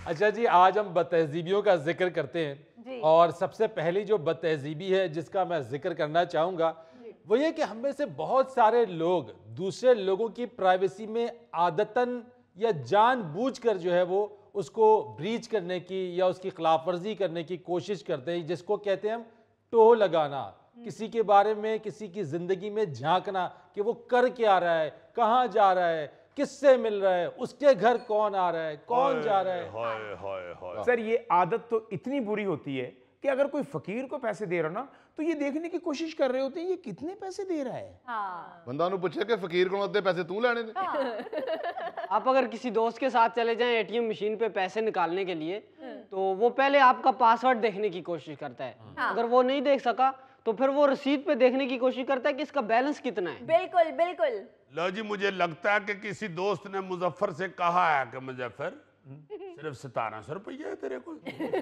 अच्छा जी, आज हम बदतहजीबियों का जिक्र करते हैं और सबसे पहली जो बदतहजीबी है जिसका मैं जिक्र करना चाहूँगा वो ये कि हम में से बहुत सारे लोग दूसरे लोगों की प्राइवेसी में आदतन या जानबूझकर जो है वो उसको ब्रीच करने की या उसकी खिलाफ वर्जी करने की कोशिश करते हैं, जिसको कहते हैं हम टोह लगाना। किसी के बारे में, किसी की जिंदगी में झांकना कि वो कर क्या रहा है, कहाँ जा रहा है, किससे मिल रहा है, उसके घर कौन आ रहा है, कौन जा रहा है। हाय हाय हाय। सर ये आदत तो इतनी बुरी होती है कि अगर कोई फकीर को पैसे दे रहा ना तो ये देखने की कोशिश कर रहे होते हैं ये कितने पैसे दे रहा है। हाँ। बंदा उन्हें पूछे कि फकीर को अद्धे पैसे तू लेने दे। आप अगर किसी दोस्त के साथ चले जाएं एटीएम मशीन पे पैसे निकालने के लिए तो वो पहले आपका पासवर्ड देखने की कोशिश करता है। अगर वो नहीं देख सका तो फिर वो रसीद पे देखने की कोशिश करता है कि इसका बैलेंस कितना है। बिल्कुल बिल्कुल। लो जी, मुझे लगता है कि किसी दोस्त ने मुजफ्फर से कहा है कि मुजफ्फर सिर्फ 1700 रुपये है तेरे को।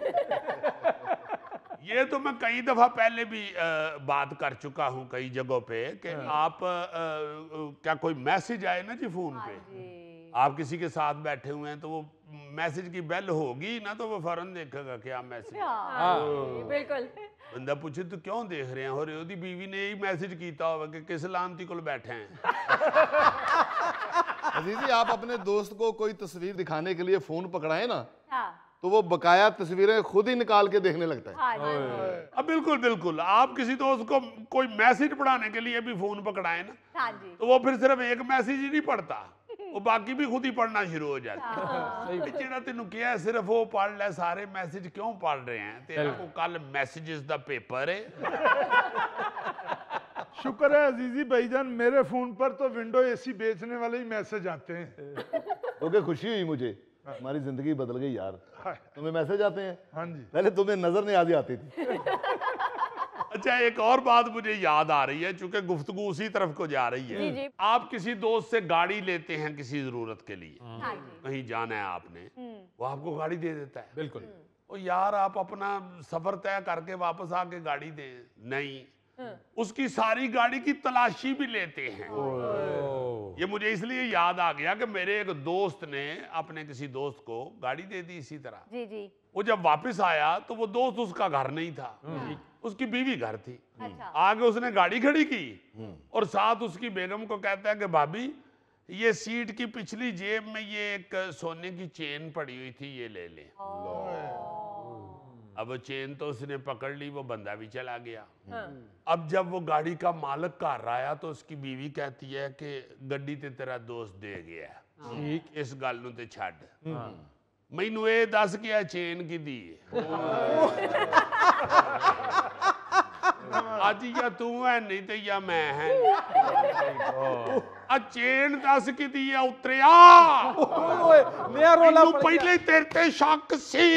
ये तो मैं कई दफा पहले भी बात कर चुका हूँ कई जगहों पे कि आप क्या कोई मैसेज आए ना जी फोन पे, आप किसी के साथ बैठे हुए हैं तो वो मैसेज की बेल होगी ना तो वो फौरन देखेगा क्या मैसेज। बिल्कुल। बंदा पूछे तो क्यों देख रहे हैं, और ओदी बीवी ने यही मैसेज किया होगा कि किस लानती को बैठे हैं। अजीजी, आप अपने दोस्त को कोई तस्वीर दिखाने के लिए फोन पकड़ाए ना हाँ। तो वो बकाया तस्वीरें खुद ही निकाल के देखने लगता है। हाँ जी। अब बिल्कुल बिल्कुल, आप किसी दोस्त को कोई मैसेज पढ़ाने के लिए भी फोन पकड़ाए ना हाँ जी। तो वो फिर सिर्फ एक मैसेज ही नहीं पढ़ता, वो बाकी भी खुद ही पढ़ना शुरू हो जाता है। जेड़ा तेनू क्या है सिर्फ वो पढ़ ले, सारे मैसेज क्यों पढ़ रहे हैं, तेरा को कल मैसेजेस दा पेपर है। शुक्र है अजीजी भाईजान, मेरे फोन पर तो विंडो एसी बेचने वाले ही मैसेज आते हैं। क्योंकि खुशी हुई मुझे, हमारी जिंदगी बदल गई यार। तुम्हें मैसेज आते हैं? हाँ जी। पहले तुम्हें नजर नहीं आती आती थी। अच्छा, एक और बात मुझे याद आ रही है चूंकि गुफ्तगू उसी तरफ को जा रही है। जी जी। आप किसी दोस्त से गाड़ी लेते हैं किसी जरूरत के लिए, हाँ जी। कहीं जाना है आपने, वो आपको गाड़ी दे देता है। बिल्कुल। ओ यार, आप अपना सफर तय करके वापस आके गाड़ी दें, नहीं, उसकी सारी गाड़ी की तलाशी भी लेते हैं। ये मुझे इसलिए याद आ गया कि मेरे एक दोस्त ने अपने किसी दोस्त को गाड़ी दे दी इसी तरह। जी जी। वो जब वापस आया तो वो दोस्त उसका घर नहीं था, उसकी बीवी घर थी। अच्छा। आगे उसने गाड़ी खड़ी की और साथ उसकी बेगम को कहता है कि भाभी ये सीट की पिछली जेब में ये एक सोने की चेन पड़ी हुई थी, ये ले लें। अब वो चेन तो उसने पकड़ ली, वो बंदा भी चला गया। अब जब वो गाड़ी का मालिक घर आया तो उसकी बीवी कहती है कि गड्डी ते तेरा दोस्त दे गया, ठीक, इस गल नूं ते छड्ड, मैनू ये दस कि चेन की दी अज या तू है नहीं ते या मैं है। चेन दस की दी है उतरिया, नया रोला मैनू पहले ही तेरे ते शक सी।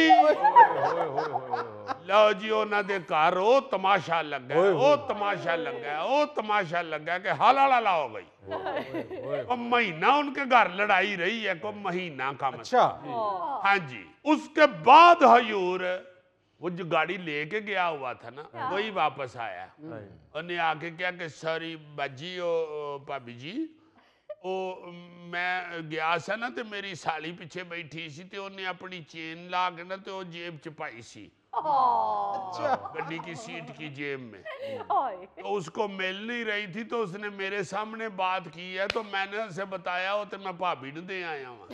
लो जी, उन्हां दे घर ओ तमाशा लगा, ओ तमाशा लगा, ओ तमाशा लगा कि हला हो गई। और महीना उनके घर लड़ाई रही है, को महीना का मतलब। अच्छा। हाँ जी। उसके बाद हजूर वो जो गाड़ी लेके गया हुआ था ना वही वापस आया, उन्हें आके क्या कि सॉरी बाजी ओ भाभी जी, ओ मैं गया सा ना तो मेरी साली पीछे बैठी सी ते उन्हें अपनी चेन ला के ना तो जेब च पाई सी, गड्डी की सीट की जेब में, तो उसको मिल नहीं रही थी तो उसने मेरे सामने बात की है तो मैंने उसे बताया हो तो मैं भाभी ने दे आया हूँ।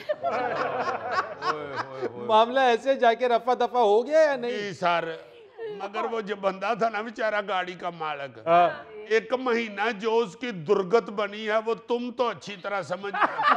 मामला ऐसे जाके रफा दफा हो गया या नहीं? जी सर, मगर वो जो बंदा था ना बेचारा गाड़ी का मालिक, एक महीना जो उसकी दुर्गत बनी है वो तुम तो अच्छी तरह समझ।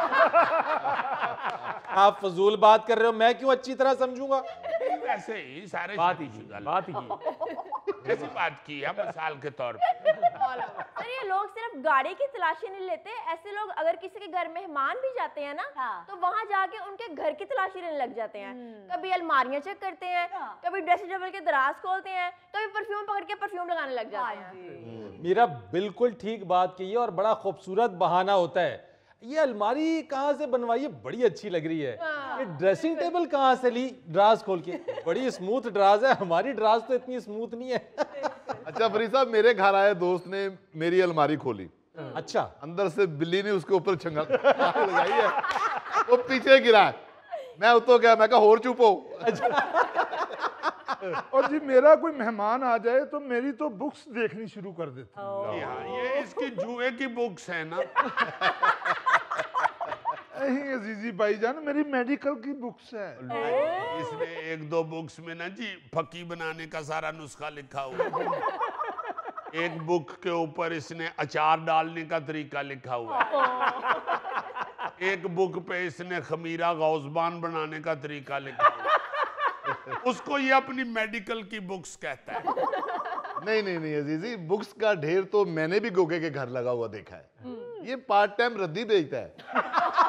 आप फजूल बात कर रहे हो, मैं क्यों अच्छी तरह समझूंगा? वैसे ही सारे बात ही ऐसी बात की है मिसाल के तौर पे। सर ये लोग सिर्फ गाड़ी की तलाशी नहीं लेते, ऐसे लोग अगर किसी के घर मेहमान भी जाते हैं ना तो वहां जाके उनके घर की तलाशी लेने लग जाते हैं। कभी अलमारियां चेक करते हैं, कभी ड्रेसिंग टेबल के दराज खोलते हैं, कभी परफ्यूम पकड़ के परफ्यूम लगाने लग जाते हैं। मेरा बिल्कुल ठीक बात की है और बड़ा खूबसूरत बहाना होता है। ये अलमारी कहाँ से बनवाई है, बड़ी अच्छी लग रही है। ये ड्रेसिंग टेबल कहाँ से ली, ड्राज खोल के, बड़ी स्मूथ ड्राज है, हमारी ड्राज तो इतनी स्मूथ नहीं है। अच्छा फरीद साहब, मेरे घर आए दोस्त ने मेरी अलमारी खोली, अच्छा, अंदर से बिल्ली ने उसके ऊपर छंगा लगाई है, वो पीछे गिरा है। मैं उतो गया, मैं कहा होर चुप हो। और जी मेरा कोई मेहमान आ जाए तो मेरी तो बुक्स देखनी शुरू कर देते हैं। जी हाँ, ये इसकी जुए की बुक्स है ना। नहीं अजीजी भाईजान, मेरी मेडिकल की बुक्स है। इसने एक दो बुक्स में ना जी फकी बनाने का सारा नुस्खा लिखा हुआ है। एक बुक के ऊपर इसने अचार डालने का तरीका लिखा हुआ है। एक बुक पे इसने खमीरा गौज़बान बनाने का तरीका लिखा हुआ है। उसको ये अपनी मेडिकल की बुक्स कहता है। नहीं नहीं नहीं अजीजी, बुक्स का ढेर तो मैंने भी गोगे के घर लगा हुआ देखा है। ये पार्ट टाइम रद्दी बेचता है।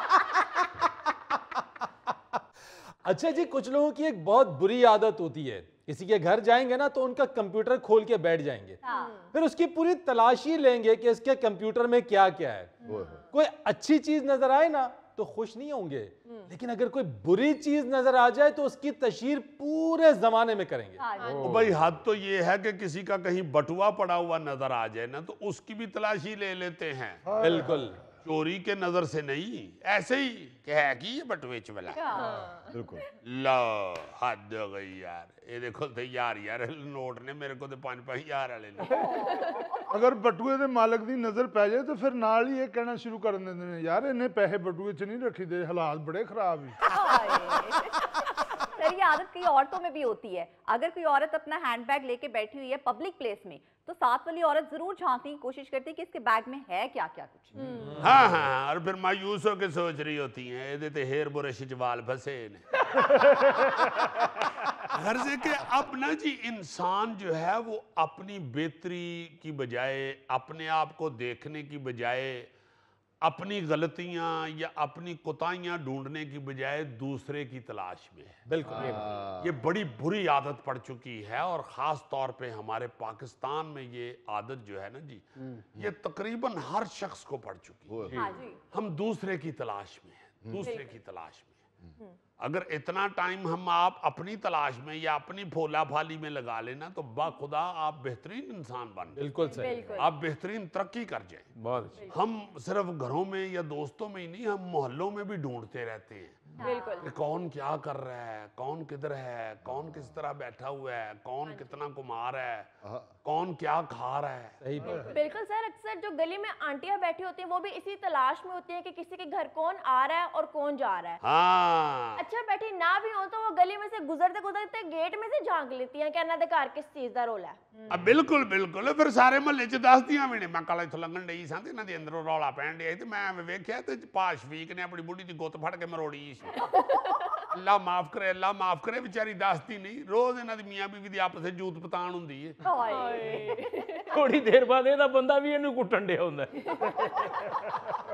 अच्छा जी, कुछ लोगों की एक बहुत बुरी आदत होती है, किसी के घर जाएंगे ना तो उनका कंप्यूटर खोल के बैठ जाएंगे। फिर उसकी पूरी तलाशी लेंगे कि इसके कंप्यूटर में क्या क्या है। कोई अच्छी चीज नजर आए ना तो खुश नहीं होंगे, लेकिन अगर कोई बुरी चीज नजर आ जाए तो उसकी तशहीर पूरे जमाने में करेंगे। तो भाई हद तो ये है कि किसी का कहीं बटुआ पड़ा हुआ नजर आ जाए ना तो उसकी भी तलाशी ले लेते हैं। बिल्कुल, चोरी के नजर से नहीं, ऐसे ही कि है कि ये बटुए च वाला। बिल्कुल। लो हद हो गई यार। ये देखो तो यार नोट ने मेरे को तो 5-5 यार वाले ने। अगर बटुए के मालक की नजर पै जाए तो फिर नाल ही ये कहना शुरू कर देते हैं, यार इन्हें पैसे बटुए च नहीं रखी दे, हालात बड़े खराब है। सर ये आदत कई औरतों में भी होती है। अगर कोई औरत अपना हैंडबैग लेके बैठी हुई है पब्लिक प्लेस में तो साथ वाली औरत जरूर झांकने की कोशिश करती है कि इसके बैग में है क्या क्या कुछ। हाँ, और फिर मायूस होकर सोच रही होती हैं ये तो हेयर ब्रश च वाल फंसे ने। गर्ज है कि अब ना जी इंसान जो है वो अपनी बेहतरी की बजाय, अपने आप को देखने की बजाय, अपनी गलतियां या अपनी कोताहियां ढूंढने की बजाय दूसरे की तलाश में है। बिल्कुल। ये बड़ी बुरी आदत पड़ चुकी है और ख़ास तौर पे हमारे पाकिस्तान में ये आदत जो है ना जी, ये तकरीबन हर शख्स को पड़ चुकी है। हाँ जी। हम दूसरे की तलाश में हैं, दूसरे की तलाश में हैं। अगर इतना टाइम हम आप अपनी तलाश में या अपनी फोला फाली में लगा लेना तो बाखुदा आप बेहतरीन इंसान बन जाए, बिल्कुल सही, आप बेहतरीन तरक्की कर जाए। बहुत अच्छी। हम सिर्फ घरों में या दोस्तों में ही नहीं, हम मोहल्लों में भी ढूंढते रहते हैं बिल्कुल कि कौन क्या कर रहा है, कौन किधर है, कौन किस तरह बैठा हुआ है, कौन कितना कुमार है, कौन क्या खा रहा है। सही बात है। बिल्कुल सर, अक्सर जो गली में आंटियां बैठी होती हैं वो भी इसी तलाश में होती हैं कि किसी के घर कौन आ रहा है और कौन जा रहा है। हाँ, अच्छा बैठी ना भी हो तो वो गली में से गुजरते गुजरते गेट में से झांक लेती हैं कि इन्हां दे घर किस चीज दा रोला है। अब बिल्कुल बिल्कुल फिर सारे महल्ले च दसदियां भी ने। मैं कल इथों लंघन डई सां ते इन्हां दे अंदरों रौला पैण डिया ते मैं वेख्या ते पाशफीक ने अपनी बुढ़ी दी गुੱਤ फड़ के मरोड़ी सी। अल्लाह माफ करे बेचारी दसदी नहीं। रोज इन्हां दी मियां बीवी दी आपस में जूत पतान हुंदी है। थोड़ी देर बाद ਇਹਦਾ ਬੰਦਾ ਵੀ ਇਹਨੂੰ ਕੁੱਟਣ ਡਿਆ ਹੁੰਦਾ।